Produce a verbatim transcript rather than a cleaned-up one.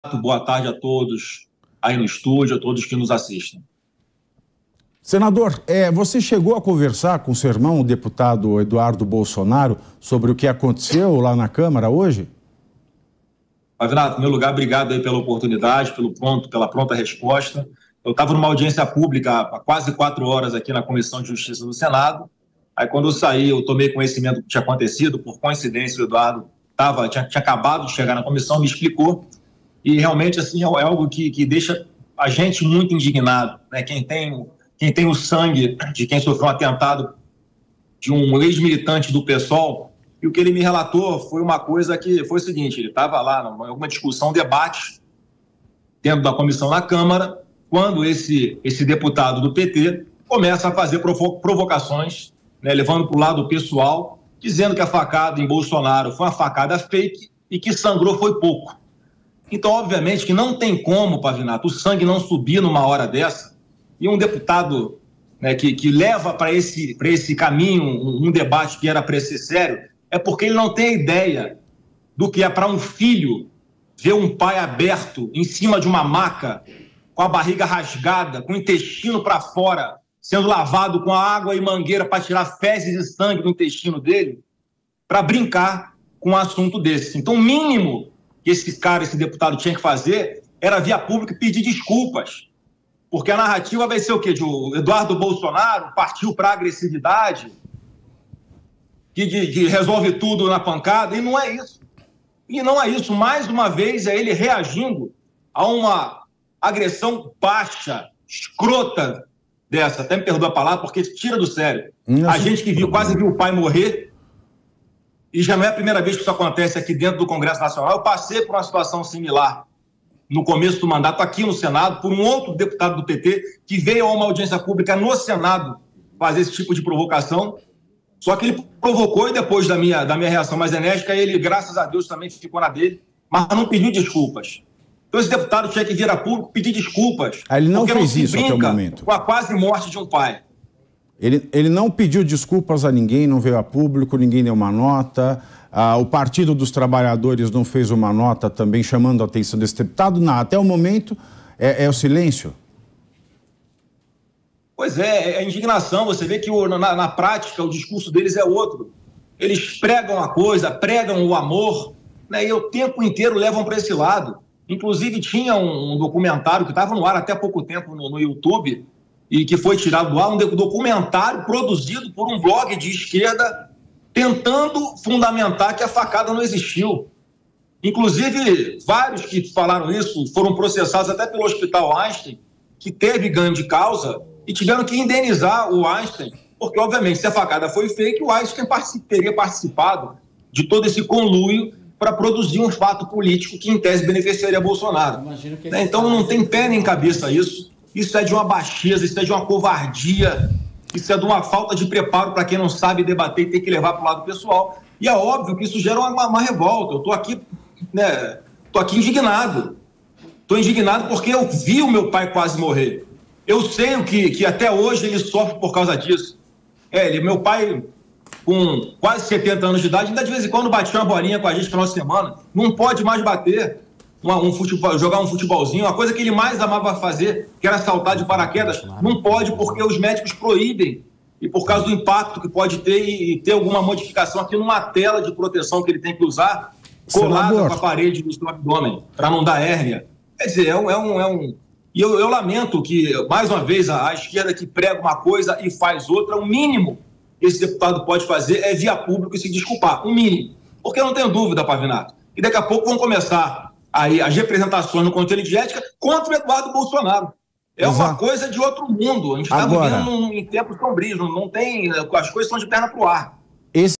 Boa tarde a todos aí no estúdio, a todos que nos assistem. Senador, é, você chegou a conversar com seu irmão, o deputado Eduardo Bolsonaro, sobre o que aconteceu lá na Câmara hoje? Pavinato, em meu lugar, obrigado aí pela oportunidade, pelo pronto, pela pronta resposta. Eu estava numa audiência pública há quase quatro horas aqui na Comissão de Justiça do Senado. Aí, quando eu saí, eu tomei conhecimento do que tinha acontecido. Por coincidência, o Eduardo tava, tinha, tinha acabado de chegar na comissão, me explicou. E realmente, assim, é algo que, que deixa a gente muito indignado, né? Quem tem, quem tem o sangue de quem sofreu um atentado de um ex-militante do PSOL, e o que ele me relatou foi uma coisa que foi o seguinte: ele estava lá em alguma discussão, um debate dentro da comissão na Câmara, quando esse, esse deputado do P T começa a fazer provo provocações, né, levando para o lado pessoal, dizendo que a facada em Bolsonaro foi uma facada fake e que sangrou foi pouco. Então, obviamente, que não tem como, Pavinato, o sangue não subir numa hora dessa, e um deputado, né, que, que leva para esse, para esse caminho um, um debate que era para ser sério, é porque ele não tem ideia do que é para um filho ver um pai aberto em cima de uma maca, com a barriga rasgada, com o intestino para fora, sendo lavado com água e mangueira para tirar fezes e sangue do intestino dele, para brincar com um assunto desse. Então, o mínimo que esse cara, esse deputado tinha que fazer era via pública pedir desculpas. Porque a narrativa vai ser o quê? De o Eduardo Bolsonaro partiu para a agressividade, que, de, de resolve tudo na pancada, e não é isso. E não é isso. Mais uma vez é ele reagindo a uma agressão baixa, escrota dessa. Até me perdoa a palavra, porque tira do sério. A gente que viu, quase viu o pai morrer, e já não é a primeira vez que isso acontece aqui dentro do Congresso Nacional. Eu passei por uma situação similar no começo do mandato aqui no Senado, por um outro deputado do P T que veio a uma audiência pública no Senado fazer esse tipo de provocação. Só que ele provocou e depois da minha, da minha reação mais enérgica, ele, graças a Deus, também ficou na dele, mas não pediu desculpas. Então esse deputado tinha que vir a público pedir desculpas. Ah, ele não fez isso até o momento. Com a quase morte de um pai. Ele, ele não pediu desculpas a ninguém, não veio a público, ninguém deu uma nota. Ah, o Partido dos Trabalhadores não fez uma nota também chamando a atenção desse deputado. Não, até o momento é, é o silêncio. Pois é, é indignação. Você vê que o, na, na prática o discurso deles é outro. Eles pregam a coisa, pregam o amor, né, e o tempo inteiro levam para esse lado. Inclusive tinha um, um documentário que estava no ar até há pouco tempo no, no YouTube, e que foi tirado do ar, um documentário produzido por um blog de esquerda tentando fundamentar que a facada não existiu. Inclusive, vários que falaram isso foram processados até pelo Hospital Einstein, que teve ganho de causa, e tiveram que indenizar o Einstein, porque, obviamente, se a facada foi fake, o Einstein teria participado de todo esse conluio para produzir um fato político que, em tese, beneficiaria Bolsonaro. Né? Então, não tem pé nem cabeça isso. Isso é de uma baixeza, isso é de uma covardia, isso é de uma falta de preparo para quem não sabe debater e tem que levar para o lado pessoal. E é óbvio que isso gera uma, uma revolta. Eu estou aqui, né, tô aqui indignado. Estou indignado porque eu vi o meu pai quase morrer. Eu sei o que, que até hoje ele sofre por causa disso. É, ele, meu pai, com quase setenta anos de idade, ainda de vez em quando batia uma bolinha com a gente no final de semana. Não pode mais bater. Uma, um futebol, jogar um futebolzinho, a coisa que ele mais amava fazer, que era saltar de paraquedas, não pode porque os médicos proíbem, e por causa do impacto que pode ter e, e ter alguma modificação aqui numa tela de proteção que ele tem que usar, colada com a parede do seu abdômen, para não dar hérnia. Quer dizer, é um... É um, é um... E eu, eu lamento que, mais uma vez, a, a esquerda que prega uma coisa e faz outra, o mínimo que esse deputado pode fazer é via público e se desculpar, o mínimo. Porque eu não tenho dúvida, Pavinato, e daqui a pouco vão começar aí as representações no Conselho de Ética contra o Eduardo Bolsonaro. É Exato. Uma coisa de outro mundo. A gente está vivendo em tempos sombrios, não tem, as coisas são de perna para o ar. Esse